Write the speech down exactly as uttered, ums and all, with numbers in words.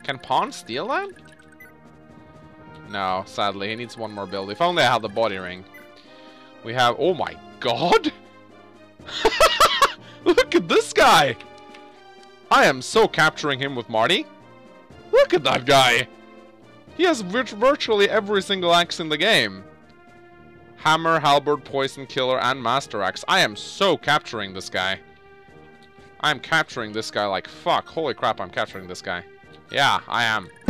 Can Pawn steal that? No, sadly, he needs one more build. If only I had the body ring. We have... Oh my god! Look at this guy! I am so capturing him with Marty. Look at that guy! He has virt virtually every single axe in the game. Hammer, halberd, poison killer, and master axe. I am so capturing this guy. I am capturing this guy like fuck. Holy crap, I'm capturing this guy. Yeah, I am.